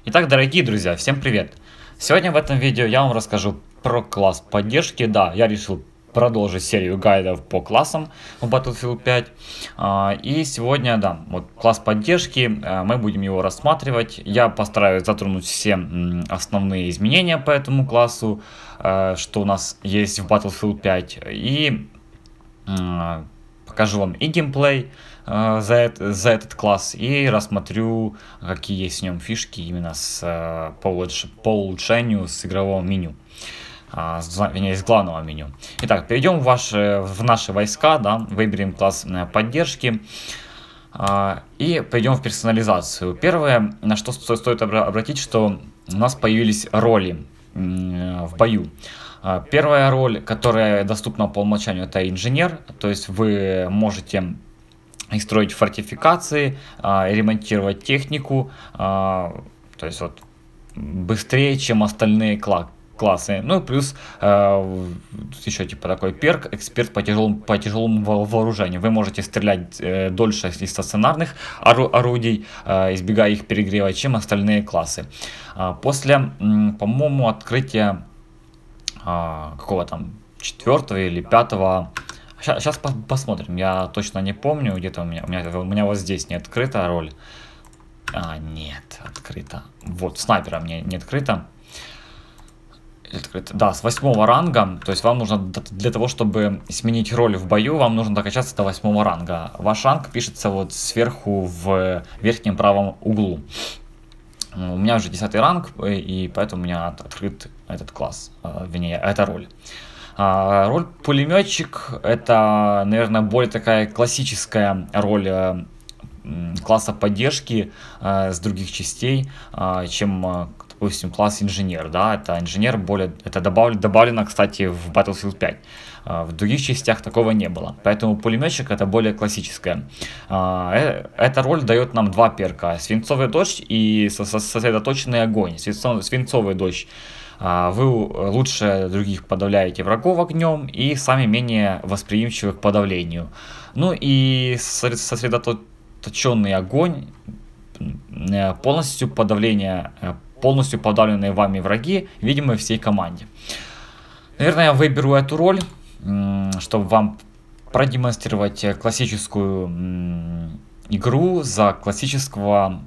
Итак, дорогие друзья, всем привет! Сегодня в этом видео я вам расскажу про класс поддержки. Да, я решил продолжить серию гайдов по классам в Battlefield 5. И сегодня, да, вот класс поддержки, мы будем его рассматривать. Я постараюсь затронуть все основные изменения по этому классу, что у нас есть в Battlefield 5. И покажу вам и геймплей за этот класс, и рассмотрю, какие есть в нем фишки именно по улучшению с игрового меню, из главного меню. Итак, перейдем в наши войска, да, выберем класс поддержки и пойдем в персонализацию. Первое, на что стоит обратить, что у нас появились роли в бою. Первая роль, которая доступна по умолчанию, это инженер, то есть вы можете и строить фортификации, ремонтировать технику, то есть вот быстрее, чем остальные классы. Ну и плюс еще типа такой перк, эксперт по тяжелому вооружению. Вы можете стрелять дольше из стационарных орудий, избегая их перегрева, чем остальные классы. После, по-моему, открытия какого там 4-го или 5-го. Сейчас посмотрим, я точно не помню, где-то у меня вот здесь не открыта роль. Нет, открыто. Вот, снайпера мне не открыто. Да, с 8-го ранга, то есть вам нужно для того, чтобы сменить роль в бою, вам нужно докачаться до 8-го ранга. Ваш ранг пишется вот сверху в верхнем правом углу. У меня уже 10-й ранг, и поэтому у меня открыт этот класс, вернее, эта роль. Роль пулеметчик — это, наверное, более такая классическая роль класса поддержки с других частей, чем, допустим, класс инженер. Да? Это инженер это добавлено, кстати, в Battlefield 5. В других частях такого не было. Поэтому пулеметчик — это более классическая. Эта роль дает нам два перка: свинцовый дождь и сосредоточенный огонь. Свинцовый дождь. Вы лучше других подавляете врагов огнем и сами менее восприимчивы к подавлению. Ну и сосредоточенный огонь, полностью подавленные вами враги, видимы всей команде. Наверное, я выберу эту роль, чтобы вам продемонстрировать классическую игру за классического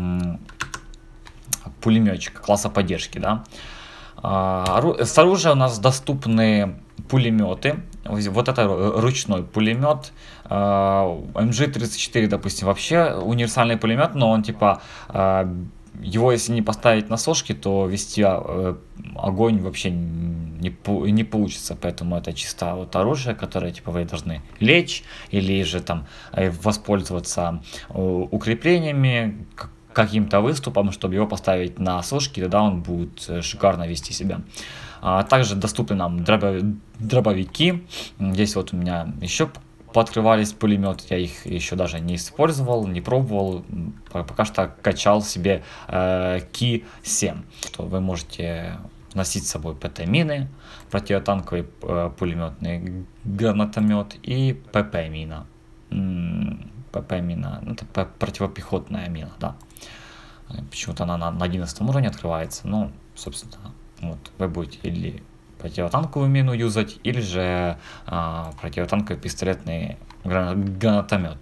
пулеметчика класса поддержки, да. С оружия у нас доступны пулеметы. Вот это ручной пулемет. MG34, допустим, вообще универсальный пулемет, но он типа его, если не поставить на сошки, то вести огонь вообще не получится. Поэтому это чисто вот оружие, которое типа вы должны лечь или же там воспользоваться укреплениями, каким-то выступом, чтобы его поставить на сошки, тогда он будет шикарно вести себя. Также доступны нам дробовики. Здесь вот у меня еще пооткрывались пулеметы, я их еще даже не использовал, не пробовал, пока что качал себе Ки-7, что вы можете носить с собой ПТ-мины, противотанковый пулеметный гранатомет и ПП-мина. ПП-мина, это противопехотная мина, да. Почему-то она на 11 уровне открывается. Ну, собственно, вот вы будете или противотанковую мину юзать, или же противотанковый пистолетный гранатомет.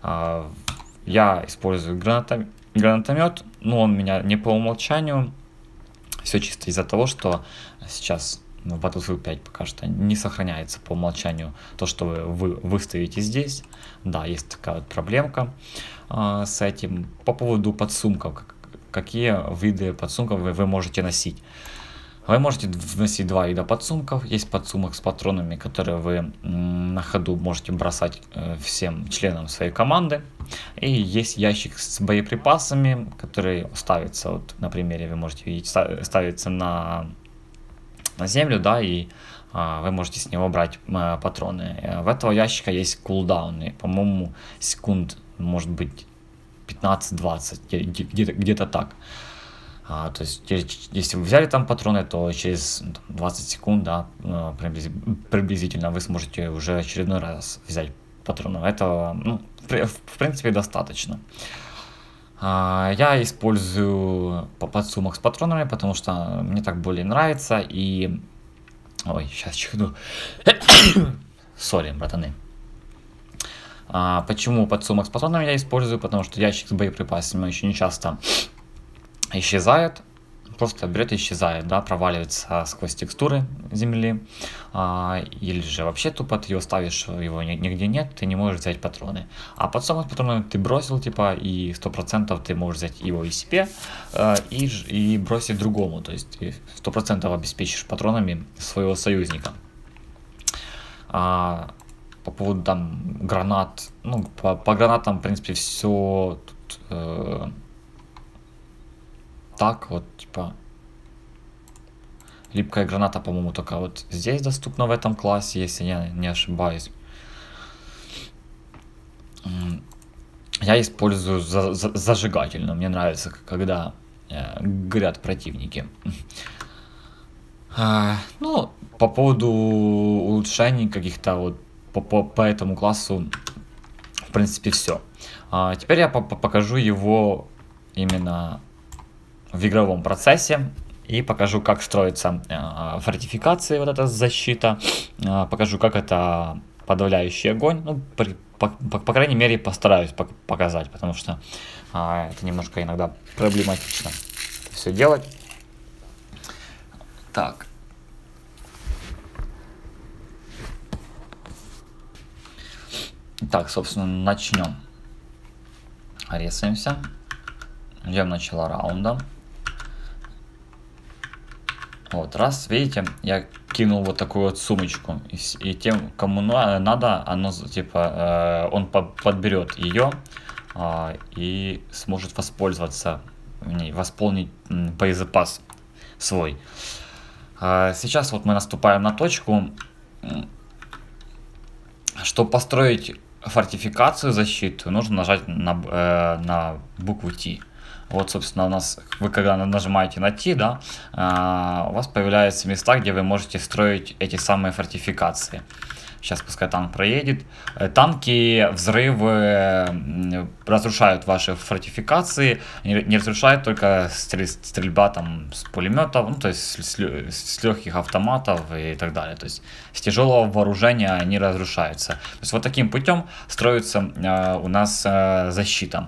Я использую гранатомет, но он у меня не по умолчанию. Все чисто из-за того, что сейчас в Battlefield 5 пока что не сохраняется по умолчанию то, что вы выставите здесь. Да, есть такая вот проблемка с этим. По поводу подсумков. Какие виды подсумков вы можете носить? Вы можете носить два вида подсумков. Есть подсумок с патронами, которые вы на ходу можете бросать всем членам своей команды. И есть ящик с боеприпасами, который ставится, вот на примере вы можете видеть, ставится на землю, да, и вы можете с него брать патроны. В этого ящика есть кулдауны, по-моему, секунд, может быть, 15-20, где-то так. То есть, если вы взяли там патроны, то через 20 секунд, да, приблизительно вы сможете уже очередной раз взять патроны. Этого, ну, в принципе, достаточно. Я использую подсумок с патронами, потому что мне так более нравится. И... Ой, сейчас чихну. Сори, братаны. Почему подсумок с патронами я использую? Потому что ящик с боеприпасами очень часто исчезает. Просто берет и исчезает, да, проваливается сквозь текстуры земли. Или же вообще тупо ты его ставишь, его нигде нет, ты не можешь взять патроны. А подсумок с патронами ты бросил, типа, и 100% ты можешь взять его и себе, и бросить другому. То есть ты 100% обеспечишь патронами своего союзника. По поводу там гранат, ну, по гранатам, в принципе, все тут так вот, типа, липкая граната, по-моему, только вот здесь доступна в этом классе, если я не ошибаюсь. Я использую зажигательную, мне нравится, когда горят противники. Ну, по поводу улучшений каких-то вот по этому классу, в принципе, все. Теперь я покажу его именно в игровом процессе и покажу, как строится фортификация, вот эта защита. Покажу, как это подавляющий огонь. Ну, по крайней мере, постараюсь показать, потому что это немножко иногда проблематично все делать. Так. Так, собственно, начнем. Ресаемся. Ждем начала раунда. Вот, раз, видите, я кинул вот такую вот сумочку. И тем, кому надо, оно, типа, он подберет ее и сможет воспользоваться, восполнить боезапас свой. Сейчас вот мы наступаем на точку. Чтобы построить фортификацию, защиту, нужно нажать на букву T. Вот, собственно, у нас, вы когда нажимаете на T, да, у вас появляются места, где вы можете строить эти самые фортификации. Сейчас пускай танк проедет. Танки, взрывы разрушают ваши фортификации. Не разрушают только стрельба там с пулеметов, ну, то есть с легких автоматов и так далее. То есть с тяжелого вооружения они разрушаются. То есть вот таким путем строится у нас защита.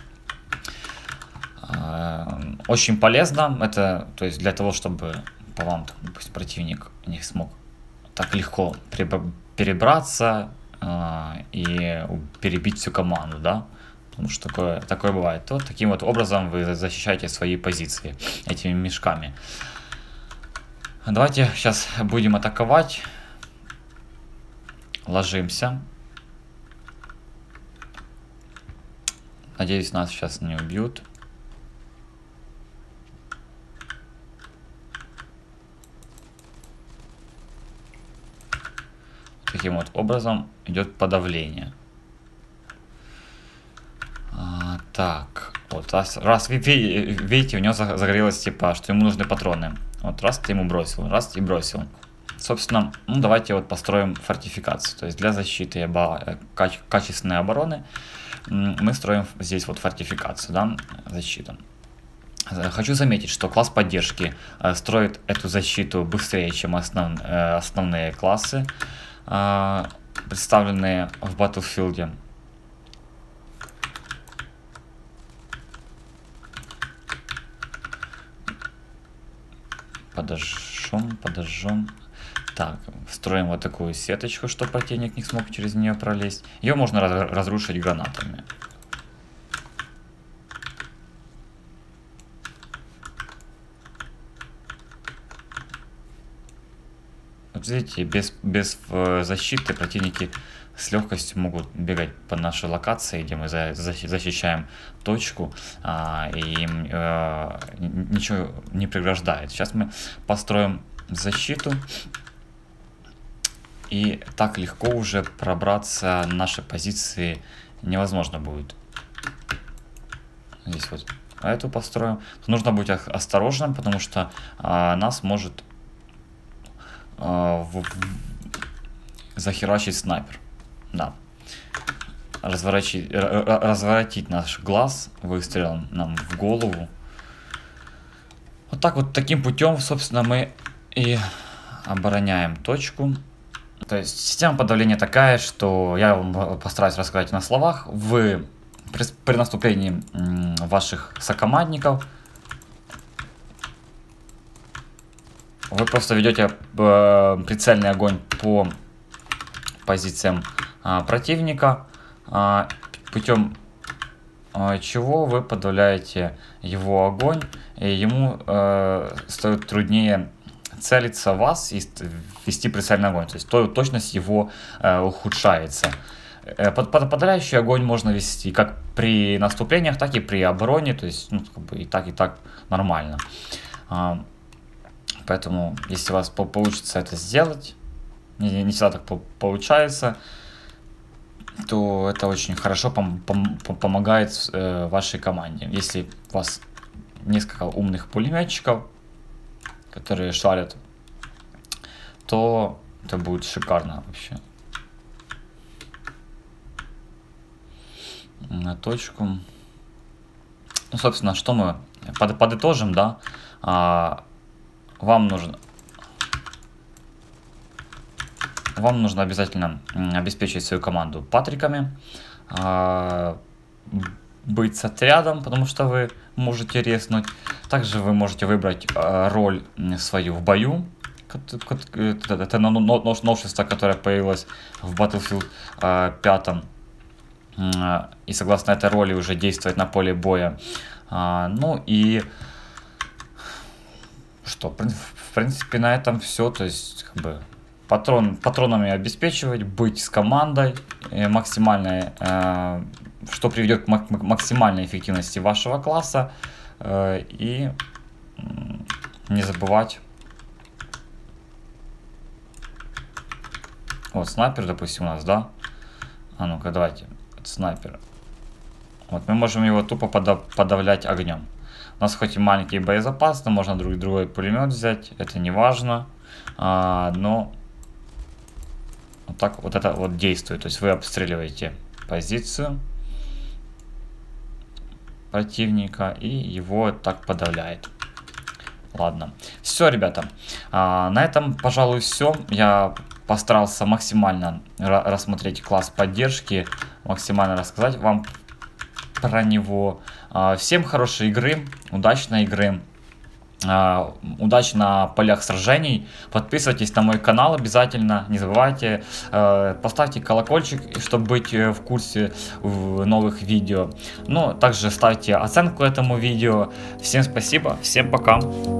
Очень полезно это, то есть для того, чтобы по вам, допустим, противник не смог так легко перебраться и перебить всю команду, да, потому что такое бывает. То таким вот образом вы защищаете свои позиции этими мешками. Давайте сейчас будем атаковать. Ложимся. Надеюсь, нас сейчас не убьют. Таким вот образом идет подавление. Так, вот раз видите, у него загорелось, типа, что ему нужны патроны. Вот раз ты ему бросил, раз и бросил. Собственно, ну, давайте вот построим фортификацию. То есть для защиты качественной обороны мы строим здесь вот фортификацию, да, защиту. Хочу заметить, что класс поддержки строит эту защиту быстрее, чем основные классы, представленные в Battlefield. Подожжем. Так, строим вот такую сеточку, чтобы противник не смог через нее пролезть. Ее можно разрушить гранатами. Вот видите, без защиты противники с легкостью могут бегать по нашей локации, где мы защищаем точку, и им ничего не преграждает. Сейчас мы построим защиту, и так легко уже пробраться на наши позиции невозможно будет. Здесь вот эту построим. Нужно быть осторожным, потому что нас может захерачить снайпер. Да. разворотить наш глаз выстрелом нам в голову. Вот так вот, таким путем, собственно, мы и обороняем точку. То есть система подавления такая, что я вам постараюсь рассказать на словах. Вы при наступлении ваших сокомандников вы просто ведете прицельный огонь по позициям противника, путем чего вы подавляете его огонь, и ему стоит труднее целиться в вас и вести прицельный огонь, то есть точность его ухудшается. Подавляющий огонь можно вести как при наступлениях, так и при обороне, то есть ну, как бы и так нормально. Поэтому, если у вас получится это сделать, не всегда так получается, то это очень хорошо помогает вашей команде. Если у вас несколько умных пулеметчиков, которые шарят, то это будет шикарно вообще. На точку. Ну, собственно, что мы подытожим, да? Вам нужно обязательно обеспечить свою команду патриками, быть с отрядом, потому что вы можете резнуть. Также вы можете выбрать роль свою в бою. Это новшество, которое появилось в Battlefield 5. И согласно этой роли уже действовать на поле боя. Ну и что, в принципе, на этом все. То есть, как бы, патронами обеспечивать, быть с командой максимальной, что приведет к максимальной эффективности вашего класса. И не забывать. Вот снайпер, допустим, у нас, да? А ну-ка, давайте. Снайпер. Вот мы можем его тупо подавлять огнем. У нас хоть и маленький боезапас, но можно другой пулемет взять. Это не важно. Но вот так вот это вот действует. То есть вы обстреливаете позицию противника и его так подавляет. Ладно. Все, ребята. На этом, пожалуй, все. Я постарался максимально рассмотреть класс поддержки, максимально рассказать вам про него. Всем хорошей игры, удачной игры, удачи на полях сражений. Подписывайтесь на мой канал обязательно, не забывайте, поставьте колокольчик, чтобы быть в курсе новых видео. Ну, также ставьте оценку этому видео. Всем спасибо, всем пока.